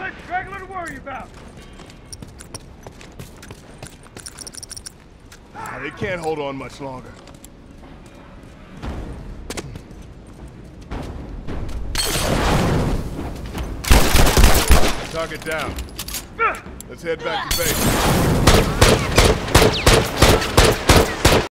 less straggler to worry about. They can't hold on much longer. Target down. Let's head back to base.